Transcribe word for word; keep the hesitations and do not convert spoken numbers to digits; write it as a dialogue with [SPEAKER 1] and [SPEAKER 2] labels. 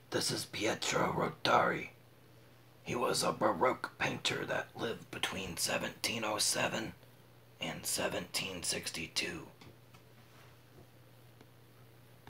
[SPEAKER 1] This is Pietro Rotari. He was a Baroque painter that lived between seventeen oh seven and seventeen sixty-two.